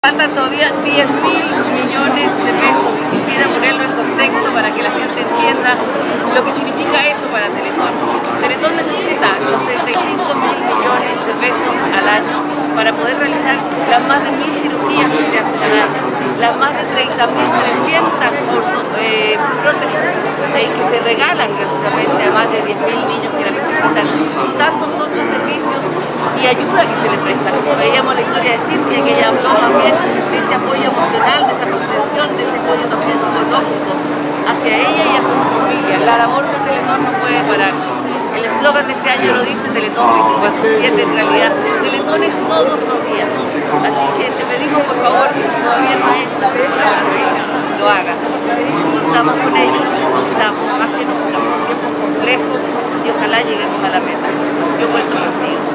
Faltan todavía 10.000 millones de pesos y quisiera ponerlo en contexto para que la gente entienda lo que significa eso para Teletón. Teletón necesita los 35.000 millones de pesos al año para poder realizar las más de 1.000 cirugías que se hacen al año, las más de 30.300 prótesis que se regalan gratuitamente a más de 10.000 niños que la necesitan, y tantos otros servicios y ayuda que se le presta. Como veíamos la historia de Cintia, que ella habló también de ese apoyo emocional, de esa contención, de ese apoyo también psicológico hacia ella y hacia su familia. La labor de Teletón no puede parar. El eslogan de este año lo dice Teletón 24/7, en realidad Teletón es todos los días. Así que te pedimos por favor que si todavía no has hecho la colaboración, lo hagas. Contamos con ellos, necesitamos más que nunca, son tiempos complejos y ojalá lleguemos a la meta. Yo cuento contigo.